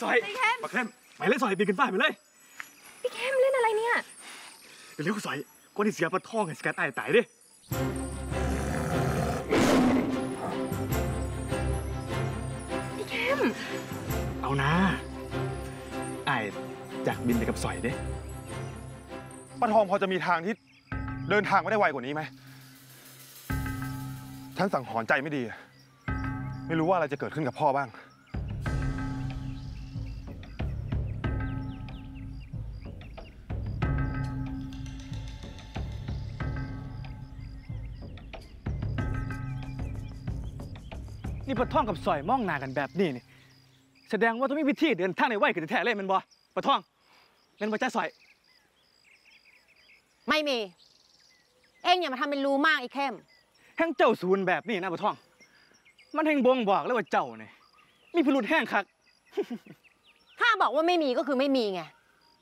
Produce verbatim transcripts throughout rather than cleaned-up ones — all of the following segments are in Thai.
ซอยปะเข้มไปเลยซอยปีนขึ้นฟ้าไปเลยพี่เข้มเล่นอะไรเนี่ยเร็วซอยก่อนที่เสียปลาทองให้สกัดไอ้ตายดิพี่เข้มเอานะไอ้อยากบินไปกับซอยดิปลาทองพอจะมีทางที่เดินทางไม่ได้ไวกว่านี้ไหมฉันสั่งหอนใจไม่ดีไม่รู้ว่าอะไรจะเกิดขึ้นกับพ่อบ้างนี่ปลาทองกับซอยมองหน้ากันแบบนี้นี่แสดงว่าต้องมีวิธีเดินทางในไวกันแท้เลยมันบ่ปลาทองเป็นบ่จ้าซอยไม่มีเอ็งอย่ามาทำเป็นรู้มากไอ้เข้มแห่งเจ้าศูนย์แบบนี้นะปลาทองมันแห่งบ่งบอกเลยว่าเจ้าเนี่ยมีพิรุธแห้งคักถ้าบอกว่าไม่มีก็คือไม่มีไง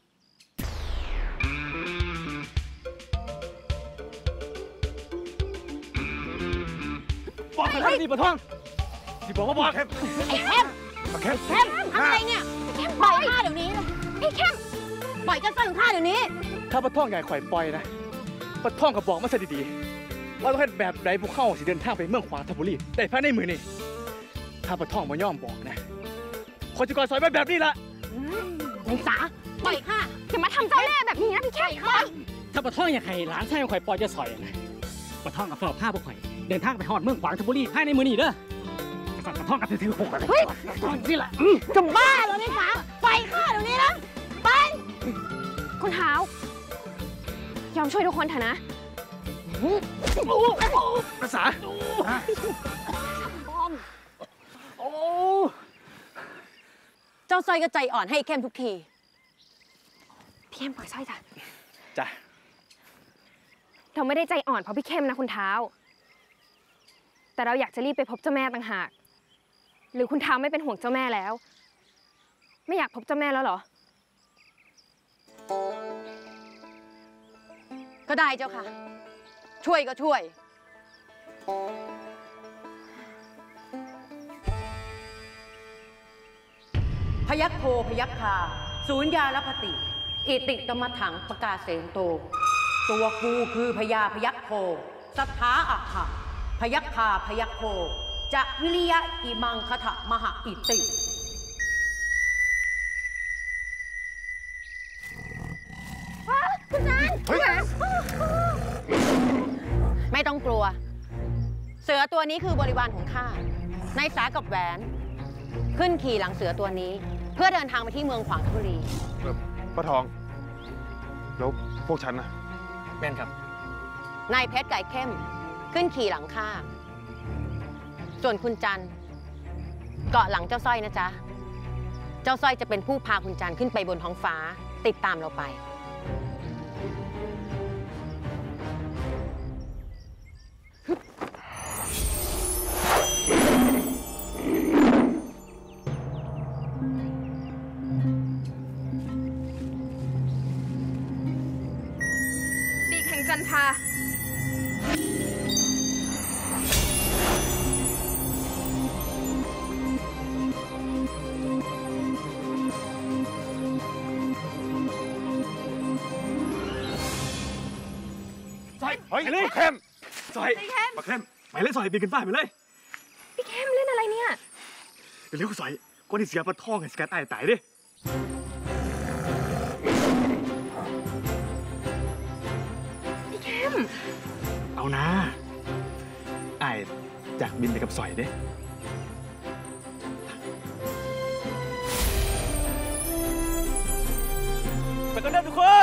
บอกกันเลยดิปลาทองที่บอกว่าบอกเข้มไอ้เข้มเข้มเข้มทำอะไรเนี่ยเข้มปล่อยข้าเดี๋ยวนี้นะไอ้เข้มปล่อยเจ้าสร้อยของข้าเดี๋ยวนี้ถ้าปลาทองใหญ่ข่อยปล่อยนะปลาทองก็บอกมาซะดีๆว่าต้องเฮ็ดแบบใดพวกเข้าสิเดินทางไปเมืองขวางธนบุรีได้ภายในมือนี่ถ้าปลาทองมาย่อมบอกนะคนจะก่อซอยแบบนี้ละไอ้สาปล่อยข้าอย่ามาทำเจ้าแม่แบบนี้นะพี่เข้มถ้าปลาทองอยากให้หลานชายของข่อยปล่อยจะซอยนะปลาทองกับฝ่าผ้าพวกข่อยเดินทางไปฮอดเมืองขวางธนบุรีภายในมือนี่เด้อสั่งปลาทองกับถือหกอะไรตอนนี้แหละจะบ้าเหรอไอ้สาปล่อยข้าเดี๋ยวนี้นะไปคุณเท้ายอมช่วยทุกคนเถอะนะภาษาโอ้เจ้าสร้อยก็ใจอ่อนให้เข้มทุกทีพี่เข้มปล่อยสร้อยจ้ะจ้ะเราไม่ได้ใจอ่อนเพราะพี่เข้มนะคุณเท้าแต่เราอยากจะรีบไปพบเจ้าแม่ต่างหากหรือคุณเท้าไม่เป็นห่วงเจ้าแม่แล้วไม่อยากพบเจ้าแม่แล้วเหรอก็ได้เจ้าค่ะช่วยก็ช่วยพยัคฆ์โพพยัคฆาสูญญาลพติอิติตมถังปกาเสนโตตัวกูคือพญาพยัคฆ์โพสัทธาอัฏฐะพยัคฆาพยัคฆ์โพจะวิริยะอิมังคถะมหอิติคุณจันไม่ต้องกลัวเสือตัวนี้คือบริวารของข้านายสากับแหวนขึ้นขี่หลังเสือตัวนี้เพื่อเดินทางไปที่เมืองขวางธนบุรีป้าทองแล้วพวกฉันนะแม่นครับนายเพชรไก่เข้มขึ้นขี่หลังข้าส่วนคุณจันเกาะหลังเจ้าสร้อยนะจ๊ะเจ้าสร้อยจะเป็นผู้พาคุณจันขึ้นไปบนท้องฟ้าติดตามเราไปปีกแห่งจันทราเฮ้ยเลยเข้มซอยปลาเข้มไปเลยซอยปีนขึ้นฟ้าไปเลยพี่เข้มเล่นอะไรเนี่ยเร็วซอยก่อนที่เสียปลาทองให้สกัดไอ้ตายดิพี่เข้มเอานะไอ้อยากบินไปกับซอยดิไปกันเด้อทุกคน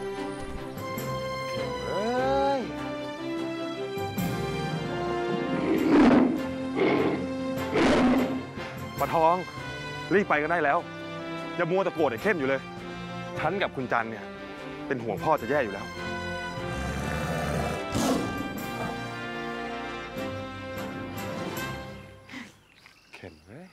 ปลาทองรีบไปกันได้แล้วอย่ามัวแต่โกรธไอ้เข้มอยู่เลยฉันกับคุณจันเนี่ยเป็นห่วงพ่อจะแย่อยู่แล้วเข้มเลย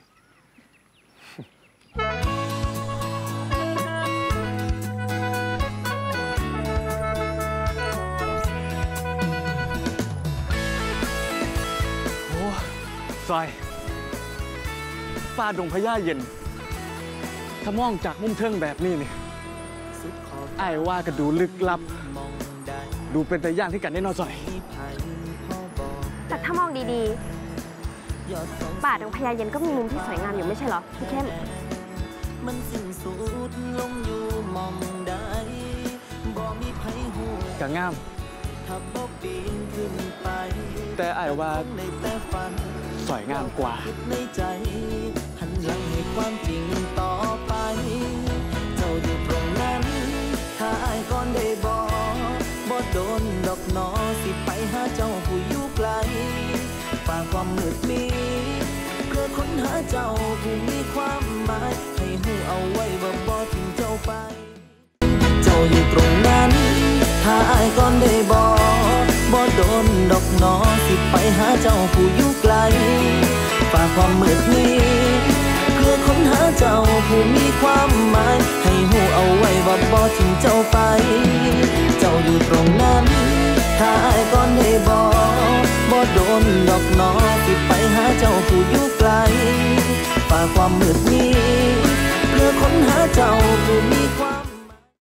โอ้ซอยป่าดงพญาเย็นถ้ามองจากมุมเทิงแบบนี้นี่อ้ายว่าก็ดูลึกลับ ดูเป็นแต่ย่างที่กันได้นอจ่อยแต่ถ้ามองดีๆป่าดงพญาเย็นก็มีมุมที่สวยงามอยู่ไม่ใช่เหรอพี่เข้มมันสิ้นสุดลงอยู่มองใดบ่มีไผฮู้ก็งามถ้าบ่ปีนขึ้นไปแต่อ้ายว่าในแต่ฝันสวยงามกว่าคิดในใจหันหลังให้ความจริงต่อไป เจ้าอยู่ตรงนั้นถ้าอ้ายก่อนได้บ่บ่โดนดอกหนอสิไปหาเจ้าผู้อยู่ไกลฝ่าความมืดมิดเพื่อค้นหาเจ้าผู้มีความหมายให้หูเอาไว้ว่าบ่ทิ้งเจ้าไป เจ้าอยู่ตรงนั้นถ้าอ้ายก่อนได้บ่บ่โดนดอกหนอสิไปหาเจ้าผู้อยู่ไกลฝ่าความมืดมิดเพื่อค้นหาเจ้าผู้มีความหมายให้หูเอาไว้ว่าบ่ทิ้งเจ้าไป เจ้าอยู่ตรงนั้นถ้าอ้ายก่อนได้บ่บ่โดนดอกหนอสิไปหาเจ้าผู้อยู่ไกลฝ่าความมืดมิ